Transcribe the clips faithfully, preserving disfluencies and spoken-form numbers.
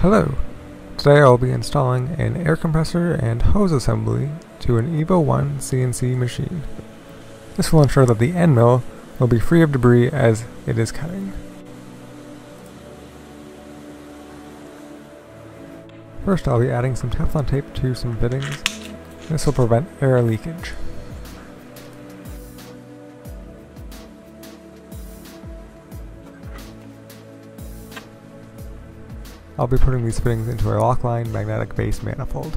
Hello! Today I will be installing an air compressor and hose assembly to an Evo one C N C machine. This will ensure that the end mill will be free of debris as it is cutting. First I'll be adding some Teflon tape to some fittings. This will prevent air leakage. I'll be putting these fittings into a Lockline magnetic base manifold.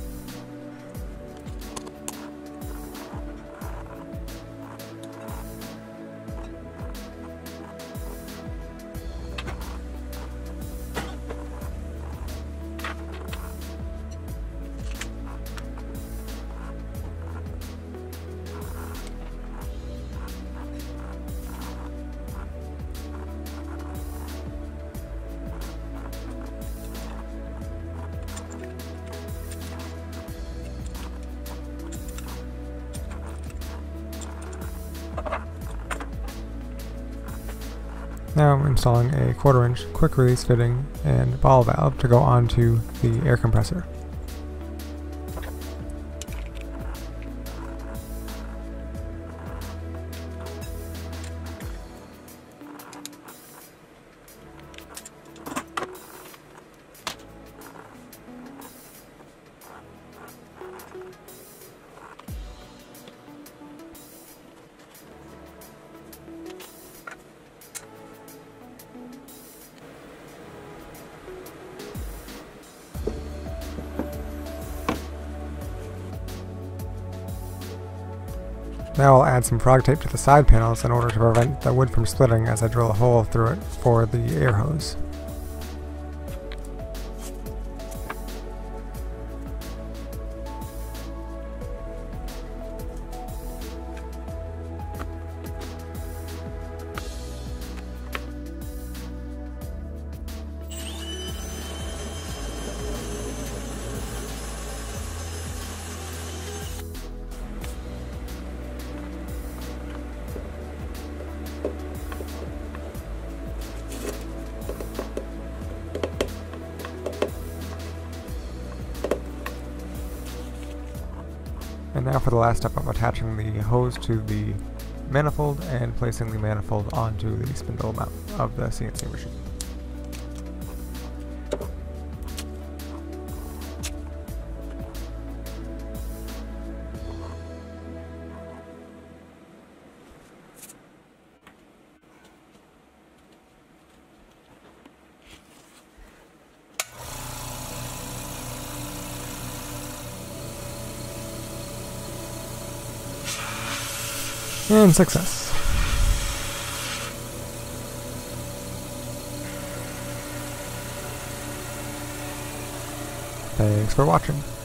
Now I'm installing a quarter inch quick release fitting and ball valve to go onto the air compressor. Now I'll add some frog tape to the side panels in order to prevent the wood from splitting as I drill a hole through it for the air hose. And now for the last step of attaching the hose to the manifold and placing the manifold onto the spindle mount of the C N C machine. And success. Thanks for watching.